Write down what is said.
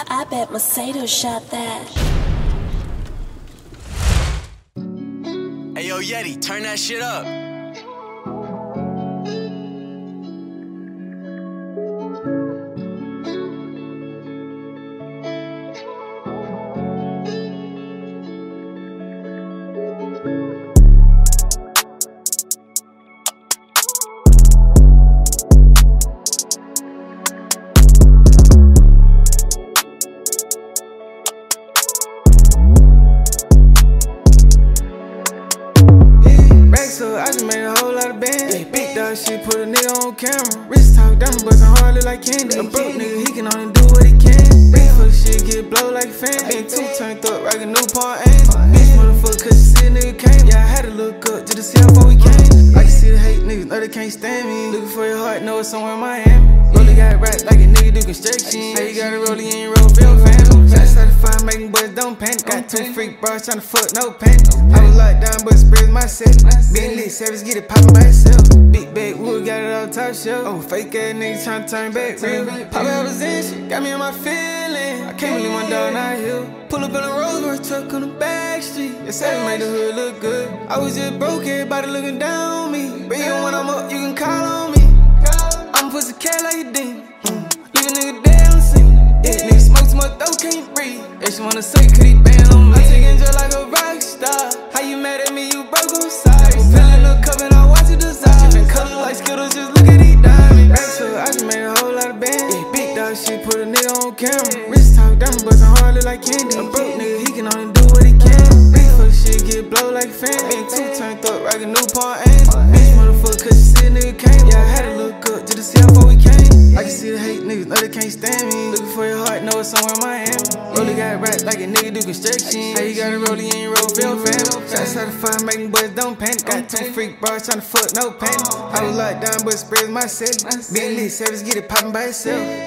I bet Macedo shot that. Hey yo, Yeti, turn that shit up. So I just made a whole lot of bands. Big dog shit, put a nigga on camera. Wrist talk, diamond bustin' hard, look like candy. A broke nigga, he can only do what he can. Big for the shit, get blow like a fan. Been two turned up, rockin' new part aim. Bitch motherfucker, cause she see a nigga came. Yeah, I had to look up just to see how far we came. I can see the hate niggas, know they can't stand me. Looking for your heart, know it's somewhere in Miami. Rollie got right like a nigga do construction. Say you got a rollie, you ain't roll film fan. Shots certified, making boys don't panic. Got two freak bras tryna fuck, no panic. I was locked down, but spreads my set. Been lit, savage, get it poppin' by itself. Big bag, wood, got it all top shelf. Oh, fake ass niggas tryna turn back real. Pop out was in shit, got me in my feelings. I can't believe my dog not here. Pull up in a Rolls Royce truck on the back street. They say made the hood look good. I was just broke, everybody looking down on me. But even when I'm up, you can call on me. I'm pussy cat like a demon. Leave a nigga dead on scene. Yeah, nigga smoke too much dope, can't breathe. If she wanna say, could he band on me? I take it just like a rock star. How you mad at me? You broke on sides. Feeling the cup and I watch it dissolve. Been color like Skittles, just look at these diamonds. Right, so I just made a whole lot of bands. Big dog shit, put a nigga on camera. Wrist talk, diamond bustin' hard, look like candy. A broke nigga, he can only do what he can. Big for the shit, get blow like a fan. Been two turned up, rockin' new part aim. Bitch motherfucker, cause she see a nigga came. Yeah, I had to look up just to see how far we came. I can see the hate niggas, know they can't stand me. Looking for your heart, know it's somewhere in Miami. Rollie got right like a nigga do construction. Say you got a rollie, you ain't roll film fan. Shots certified, making boys don't panic. Got two freak bras tryna fuck, no panic. I was locked down, but spreads my set. Been lit, savage, get it poppin' by itself.